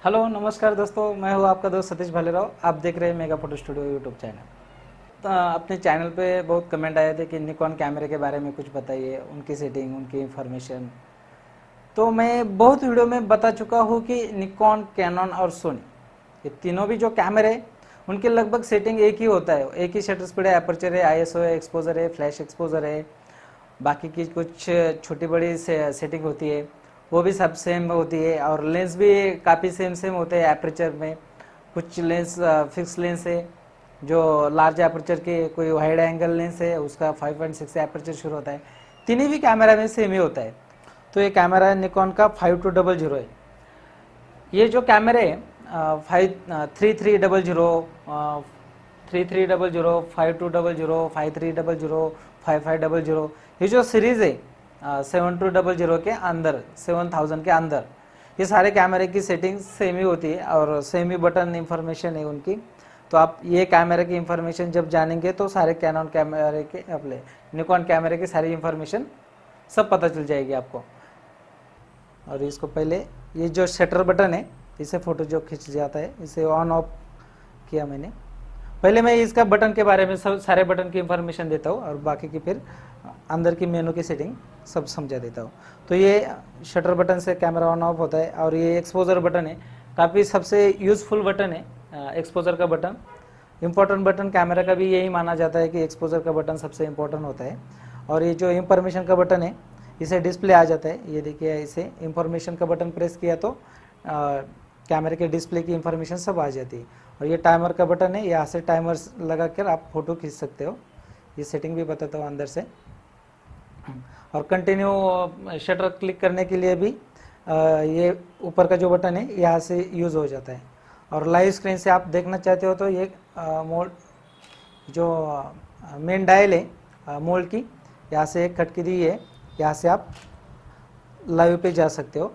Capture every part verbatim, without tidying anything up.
Hello नमस्कार दोस्तों, मैं हूँ आपका दोस्त सतीश भालेराव। आप देख रहे हैं mega photo studio YouTube channel. तो अपने चैनल पे बहुत कमेंट आए थे कि निकॉन कैमरे के बारे में कुछ बताइए, उनकी सेटिंग, उनकी इंफॉर्मेशन। तो मैं बहुत वीडियो में बता चुका हूँ कि निकॉन, कैनन और सोनी, ये तीनों भी जो कैमरे हैं उनके लगभग सेटिंग एक ही होता है। एक ही शटर स्पीड है, अपर्चर है, आईएसओ है, एक्सपोजर है, फ्लैश एक्सपोजर है। बाकी की कुछ छोटी बड़ी से सेटिंग होती है वो भी सब सेम होती है, और लेंस भी काफ़ी सेम सेम होते हैं। एपरेचर में कुछ लेंस फिक्स लेंस है जो लार्ज एपरेचर के, कोई वाइड एंगल लेंस है उसका फाइव पॉइंट सिक्स से एपरेचर शुरू होता है। तीनों भी कैमरा में सेम ही होता है। तो ये कैमरा है निकॉन का फाइव टू डबल जीरो है। ये जो कैमरे five three three double zero three three double zero five two double zero five three double zero five five double zero, ये जो सीरीज़ है सेवन टू डबल जीरो के अंदर, सेवन थाउजेंड के अंदर, ये सारे कैमरे की सेटिंग सेम ही होती है और सेम ही बटन इंफॉर्मेशन है उनकी। तो आप ये कैमरे की इंफॉर्मेशन जब जानेंगे तो सारे कैनन कैमरे के, अपने निकॉन कैमरे की सारी इंफॉर्मेशन सब पता चल जाएगी आपको। और इसको पहले ये जो शटर बटन है, इसे फ़ोटो जो खींच जाता है, इसे ऑन ऑफ किया मैंने। पहले मैं इसका बटन के बारे में सब सारे बटन की इंफॉर्मेशन देता हूँ और बाकी की फिर अंदर की मेनू की सेटिंग सब समझा देता हूँ। तो ये शटर बटन से कैमरा ऑन ऑफ होता है। और ये एक्सपोजर बटन है, काफ़ी सबसे यूज़फुल बटन है एक्सपोजर का बटन। इम्पोर्टेंट बटन कैमरा का भी यही माना जाता है कि एक्सपोजर का बटन सबसे इम्पोर्टेंट होता है। और ये जो इंफॉर्मेशन का बटन है, इसे डिस्प्ले आ जाता है। ये देखिए, इसे इंफॉर्मेशन का बटन प्रेस किया तो कैमरे के डिस्प्ले की इंफॉर्मेशन सब आ जाती है। और ये टाइमर का बटन है, यहाँ से टाइमर लगा कर आप फ़ोटो खींच सकते हो। ये सेटिंग भी बताता हूँ अंदर से। और कंटिन्यू शटर क्लिक करने के लिए भी ये ऊपर का जो बटन है यहाँ से यूज़ हो जाता है। और लाइव स्क्रीन से आप देखना चाहते हो तो ये मोड जो मेन डायल है मोड की, यहाँ से एक खटकी दी है, यहाँ से आप लाइव पे जा सकते हो।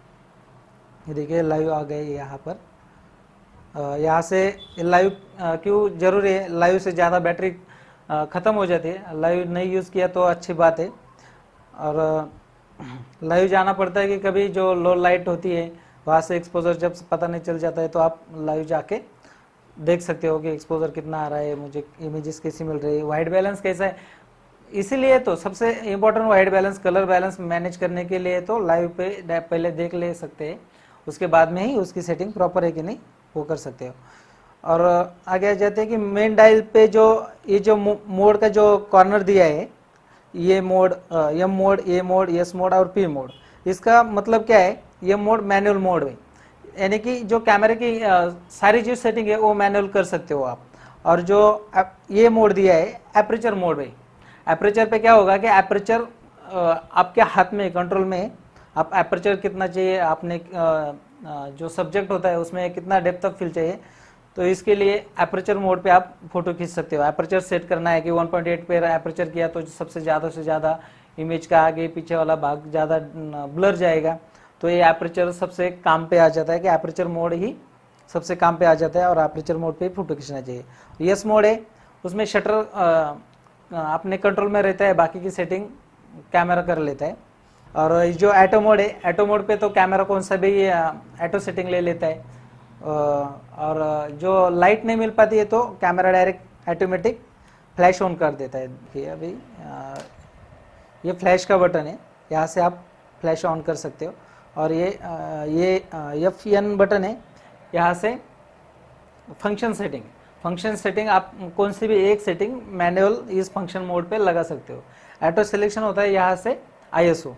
ये देखिए लाइव आ गए यहाँ पर। यहाँ से लाइव क्यों जरूरी है, लाइव से ज़्यादा बैटरी ख़त्म हो जाती है। लाइव नहीं यूज़ किया तो अच्छी बात है। और लाइव जाना पड़ता है कि कभी जो लो लाइट होती है वहाँ से एक्सपोजर जब पता नहीं चल जाता है, तो आप लाइव जाके देख सकते हो कि एक्सपोजर कितना आ रहा है, मुझे इमेजेस कैसी मिल रही है, वाइट बैलेंस कैसा है। इसीलिए तो सबसे important white balance, colour balance manage करने के लिए तो लाइव पे पहले देख ले सकते हैं, उसके बाद में ही उसकी सेटिंग प्रॉपर है कि नहीं वो कर सकते हो। और आगे आ जाते हैं कि मेन डायल पे जो ये जो मोड का जो कॉर्नर दिया है, ये mode, M mode, A mode, S mode और पी मोड, इसका मतलब क्या है, ये मोड मैनुअल मोड है, यानी कि जो कैमरे की सारी जो सेटिंग है वो मैनुअल कर सकते हो आप। और जो ये मोड दिया है एपरेचर मोड है, एपरेचर पे क्या होगा कि एपरेचर आपके हाथ में, कंट्रोल में, आप एपरेचर कितना चाहिए, आपने जो सब्जेक्ट होता है उसमें कितना डेप्थ ऑफ फील्ड चाहिए, तो इसके लिए एपरेचर मोड पे आप फोटो खींच सकते हो। एपरेचर सेट करना है कि वन पॉइंट एट पे एपरेचर किया तो सबसे ज़्यादा से ज़्यादा इमेज का आगे पीछे वाला भाग ज़्यादा ब्लर जाएगा। तो ये एपरेचर सबसे काम पे आ जाता है कि एपरेचर मोड ही सबसे काम पे आ जाता है और एपरेचर मोड पे ही फोटो खींचना चाहिए। यस मोड है, उसमें शटर अपने कंट्रोल में रहता है, बाकी की सेटिंग कैमरा कर लेता है। और जो ऐटो मोड है, ऐटो मोड पे तो कैमरा कौन सा भी ऐटो सेटिंग ले लेता है। और जो लाइट नहीं मिल पाती है तो camera direct automatic flash on कर देता है। कि अभी ये फ्लैश का बटन है, यहाँ से आप फ्लैश ऑन कर सकते हो। और ये ये एफ एन बटन है, यहाँ से फंक्शन सेटिंग, फंक्शन सेटिंग आप कौन सी भी एक सेटिंग मैनुअल इस फंक्शन मोड पे लगा सकते हो। ऑटो सिलेक्शन होता है यहाँ से आईएसओ।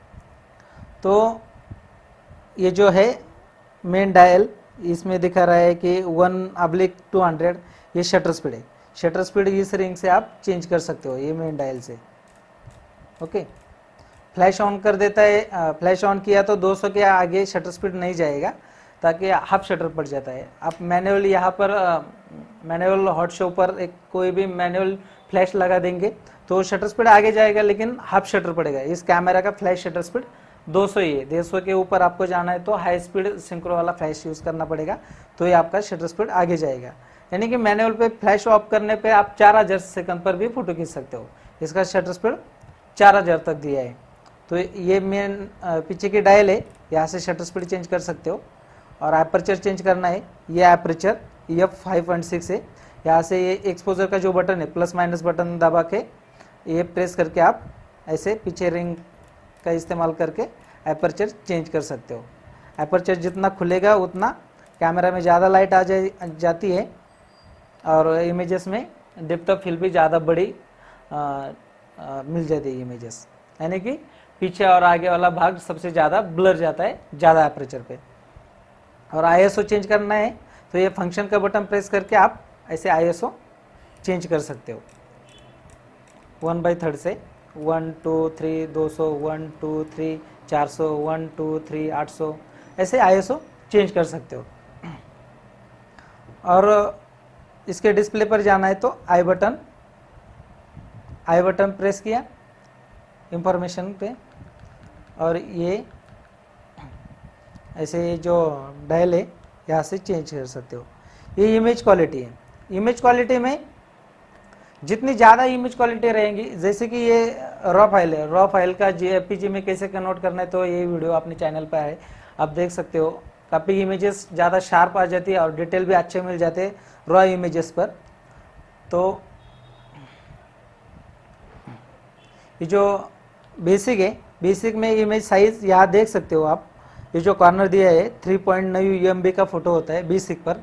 तो ये जो है मेन डायल, इसमें दिखा रहा है कि वन अब्लिक टू हंड्रेड, ये शटर स्पीड है। शटर स्पीड इस रिंग से आप चेंज कर सकते हो ये मेन डायल से। ओके, फ्लैश ऑन कर देता है, फ्लैश ऑन किया तो दो सौ के आगे शटर स्पीड नहीं जाएगा, ताकि हाफ शटर पड़ जाता है। आप मैनुअल यहाँ पर मैनुअल हॉट शो पर एक कोई भी मैनुअल फ्लैश लगा देंगे तो शटर स्पीड आगे जाएगा, लेकिन हाफ शटर पड़ेगा। इस कैमरा का फ्लैश शटर स्पीड दो सौ ही है। दो सौ के ऊपर आपको जाना है तो हाई स्पीड सिंक्रो वाला फ्लैश यूज़ करना पड़ेगा, तो ये आपका शटर स्पीड आगे जाएगा। यानी कि मैनुअल पे फ्लैश ऑफ करने पे आप चार हज़ार सेकंड पर भी फोटो खींच सकते हो। इसका शटर स्पीड चार हज़ार तक दिया है। तो ये मेन पीछे की डायल है, यहाँ से शटर स्पीड चेंज कर सकते हो। और एपर्चर चेंज करना है, ये aperture F five point six है। यहाँ से ये एक्सपोजर का जो बटन है प्लस माइनस बटन दबा के ये प्रेस करके आप ऐसे पीछे रिंग का इस्तेमाल करके एपर्चर चेंज कर सकते हो। एपर्चर जितना खुलेगा उतना कैमरा में ज़्यादा लाइट आ जाए जाती है और इमेजेस में डेप्थ ऑफ फील्ड भी ज़्यादा बड़ी आ, आ, मिल जाती है इमेजेस, यानी कि पीछे और आगे वाला भाग सबसे ज़्यादा ब्लर जाता है ज़्यादा एपर्चर पे। और आईएसओ चेंज करना है तो ये फंक्शन का बटन प्रेस करके आप ऐसे आईएसओ चेंज कर सकते हो वन बाई थर्ड से, वन टू थ्री दो सौ, वन टू थ्री चार सौ, वन टू थ्री आठ सौ, ऐसे आईएसओ चेंज कर सकते हो। और इसके डिस्प्ले पर जाना है तो I button I button press किया इंफॉर्मेशन पे और ये ऐसे जो डायल है यहाँ से चेंज कर सकते हो। ये इमेज क्वालिटी है। इमेज क्वालिटी में जितनी ज़्यादा इमेज क्वालिटी रहेंगी, जैसे कि ये रॉ फाइल है, रॉ फाइल का जेपीजी में कैसे कन्वर्ट करना है तो ये वीडियो अपने चैनल पर है, आप देख सकते हो। काफ़ी इमेजेस ज़्यादा शार्प आ जाती है और डिटेल भी अच्छे मिल जाते हैं रॉ इमेजेस पर। तो ये जो बेसिक है, बेसिक में इमेज साइज यहाँ देख सकते हो आप, ये जो कॉर्नर दिया है थ्री पॉइंट नाइन यूएमबी का फोटो होता है बेसिक पर।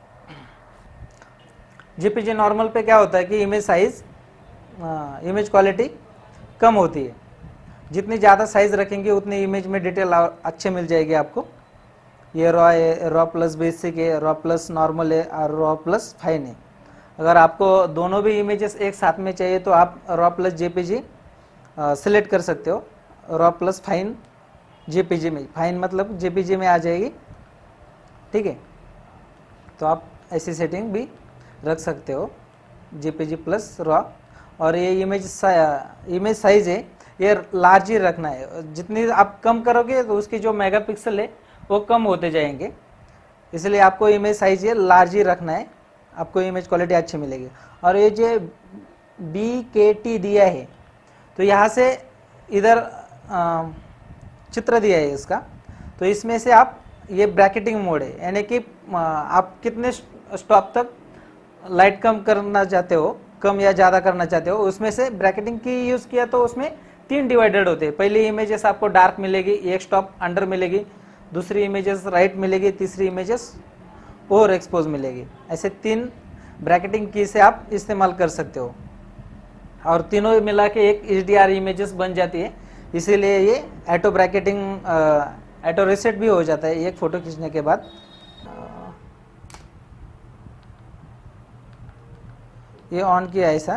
जेपीजी नॉर्मल पे क्या होता है कि इमेज साइज इमेज क्वालिटी कम होती है, जितनी ज़्यादा साइज रखेंगे उतनी इमेज में डिटेल अच्छे मिल जाएगी आपको। ये रॉ है, रॉ प्लस बेसिक है, रॉ प्लस नॉर्मल है और रॉ प्लस फाइन है। अगर आपको दोनों भी इमेजेस एक साथ में चाहिए तो आप रॉ प्लस जेपीजी सिलेक्ट कर सकते हो, रॉ प्लस फाइन जेपीजी में, फाइन मतलब जेपीजी में आ जाएगी, ठीक है। तो आप ऐसी सेटिंग भी रख सकते हो, जेपीजी प्लस रॉ। और ये इमेज सा, इमेज साइज है ये लार्ज ही रखना है, जितनी आप कम करोगे तो उसकी जो मेगापिक्सल है वो कम होते जाएंगे, इसलिए आपको इमेज साइज ये लार्ज ही रखना है, आपको इमेज क्वालिटी अच्छी मिलेगी। और ये जो बी के टी दिया है तो यहाँ से इधर आ, चित्र दिया है इसका, तो इसमें से आप ये ब्रैकेटिंग मोड है, यानी कि आप कितने स्टॉप तक लाइट कम करना चाहते हो, कम या ज़्यादा करना चाहते हो, उसमें से ब्रैकेटिंग की यूज़ किया तो उसमें तीन डिवाइडेड होते हैं। पहली इमेजेस आपको डार्क मिलेगी, एक स्टॉप अंडर मिलेगी, दूसरी इमेजेस राइट मिलेगी, तीसरी इमेजेस ओवर एक्सपोज मिलेगी। ऐसे तीन ब्रैकेटिंग की से आप इस्तेमाल कर सकते हो और तीनों मिला के एक एच डी आर इमेजेस बन जाती है। इसीलिए ये ऑटो ब्रैकेटिंग ऑटो रीसेट भी हो जाता है एक फ़ोटो खींचने के बाद। ये ऑन किया ऐसा,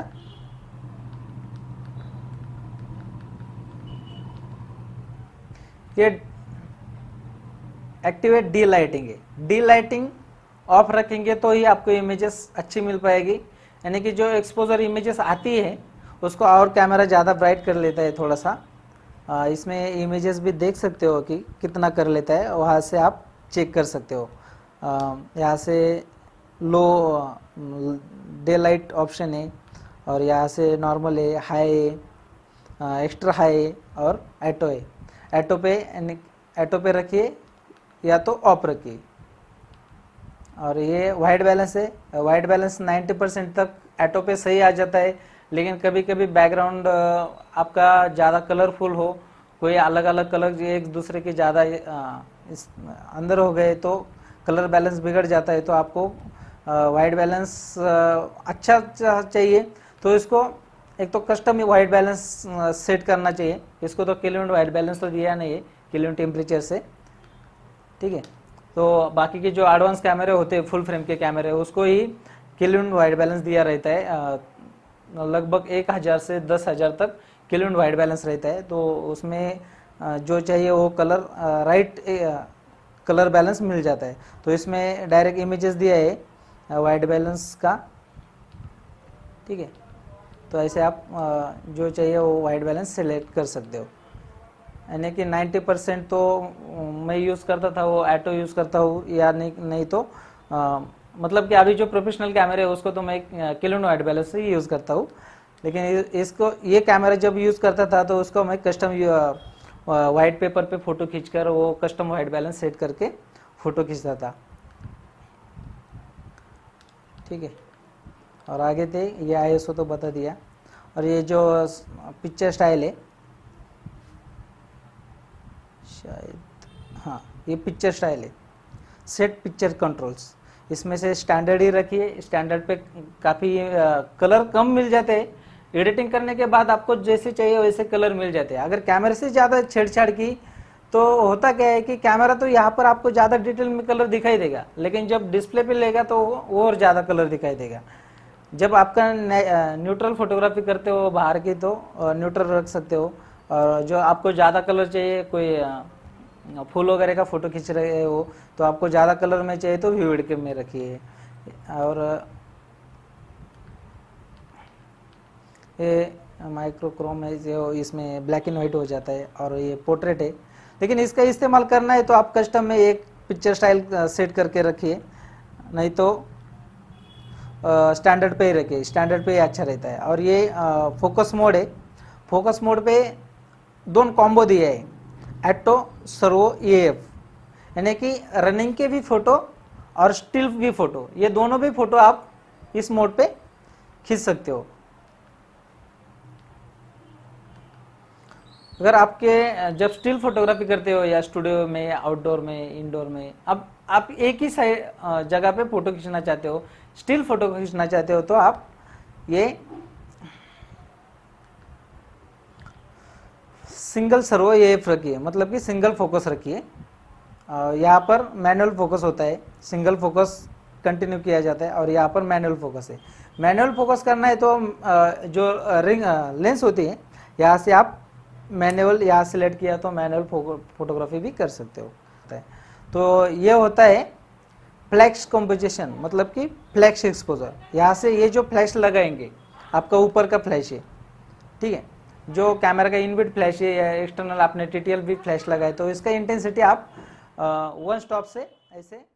ये एक्टिवेट डी लाइटिंग है। डी लाइटिंग ऑफ रखेंगे तो ही आपको इमेजेस अच्छी मिल पाएगी, यानी कि जो एक्सपोजर इमेजेस आती है उसको और कैमरा ज़्यादा ब्राइट कर लेता है थोड़ा सा। आ, इसमें इमेजेस भी देख सकते हो कि कितना कर लेता है, वहाँ से आप चेक कर सकते हो। यहाँ से लो डे लाइट ऑप्शन है और यहाँ से नॉर्मल है, हाई है, एक्स्ट्रा हाई है और ऑटो है। ऑटो पे ऑटो पे रखिए या तो ऑफ रखिए। और ये वाइट बैलेंस है, वाइट बैलेंस नाइन्टी परसेंट तक ऑटो पे सही आ जाता है, लेकिन कभी कभी बैकग्राउंड आपका ज़्यादा कलरफुल हो, कोई अलग अलग कलर एक दूसरे के ज़्यादा इस अंदर हो गए तो कलर बैलेंस बिगड़ जाता है। तो आपको वाइट बैलेंस अच्छा चाहिए तो इसको एक तो कस्टम वाइट बैलेंस सेट करना चाहिए। इसको तो किलोमीटर वाइट बैलेंस तो दिया नहीं है किलोमीटर टेम्परेचर से, ठीक है। तो बाकी के जो एडवांस कैमरे होते हैं फुल फ्रेम के कैमरे उसको ही किलोमीटर वाइट बैलेंस दिया रहता है, लगभग एक हज़ार से दस हज़ार तक किलोमीटर वाइट बैलेंस रहता है। तो उसमें जो चाहिए वो कलर राइट कलर बैलेंस मिल जाता है। तो इसमें डायरेक्ट इमेजेस दिया है वाइट बैलेंस का, ठीक है। तो ऐसे आप जो चाहिए वो वाइट बैलेंस सेलेक्ट कर सकते हो, यानी कि नाइन्टी परसेंट तो मैं यूज़ करता था वो ऑटो यूज़ करता हूँ, या नहीं नहीं तो आ, मतलब कि अभी जो प्रोफेशनल कैमरे है उसको तो मैं किलोमीटर वाइट बैलेंस से यूज़ करता हूँ। लेकिन इसको ये कैमरा जब यूज़ करता था तो उसको मैं कस्टम वाइट पेपर पे फ़ोटो खींचकर वो कस्टम वाइट बैलेंस सेट करके फ़ोटो खींचता था, ठीक है। और आगे थे, ये आई एस ओ तो बता दिया। और ये जो पिक्चर स्टाइल है शायद, हाँ ये पिक्चर स्टाइल है, सेट पिक्चर कंट्रोल्स, इसमें से स्टैंडर्ड ही रखिए। स्टैंडर्ड पे काफ़ी कलर कम मिल जाते हैं, एडिटिंग करने के बाद आपको जैसे चाहिए वैसे कलर मिल जाते हैं। अगर कैमरे से ज़्यादा छेड़छाड़ की तो होता क्या है कि कैमरा तो यहाँ पर आपको ज़्यादा डिटेल में कलर दिखाई देगा, लेकिन जब डिस्प्ले पे लेगा तो वो और ज़्यादा कलर दिखाई देगा। जब आपका न्यूट्रल फोटोग्राफी करते हो बाहर की तो न्यूट्रल रख सकते हो, और जो आपको ज़्यादा कलर चाहिए, कोई फूल वगैरह का फ़ोटो खींच रहे हो तो आपको ज़्यादा कलर में चाहिए तो विविड के में रखिए। और ये माइक्रोक्रोम है जो इसमें ब्लैक एंड वाइट हो जाता है, और ये पोर्ट्रेट है, लेकिन इसका इस्तेमाल करना है तो आप कस्टम में एक पिक्चर स्टाइल सेट करके रखिए, नहीं तो स्टैंडर्ड पे ही रखिए, स्टैंडर्ड पे ही अच्छा रहता है। और ये फोकस मोड है, फोकस मोड पे दोनों कॉम्बो दिया है, एटो सर्वो ए एफ, यानी कि रनिंग के भी फ़ोटो और स्टिल भी फ़ोटो, ये दोनों भी फ़ोटो आप इस मोड पे खींच सकते हो। अगर आपके जब स्टिल फोटोग्राफी करते हो या स्टूडियो में या आउटडोर में इंडोर में, अब आप एक ही साइड जगह पे फोटो खींचना चाहते हो, स्टिल फोटो खींचना चाहते हो, तो आप ये सिंगल सर्वो एफ रखिए, मतलब कि सिंगल फोकस रखिए। यहाँ पर मैनुअल फोकस होता है, सिंगल फोकस कंटिन्यू किया जाता है, और यहाँ पर मैनुअल फोकस है। मैनुअल फोकस करना है तो जो रिंग लेंस होती है, यहाँ से आप मैनुअल यहाँ सिलेक्ट किया तो मैनुअल फोटोग्राफी भी कर सकते हो। तो ये होता है फ्लैश कंपोजिशन, मतलब कि फ्लैश एक्सपोजर। यहाँ से ये जो फ्लैश लगाएंगे, आपका ऊपर का फ्लैश है, ठीक है, जो कैमरा का इनबिल्ट फ्लैश है या एक्सटर्नल आपने टीटीएल भी फ्लैश लगाए, तो इसका इंटेंसिटी आप वन स्टॉप से ऐसे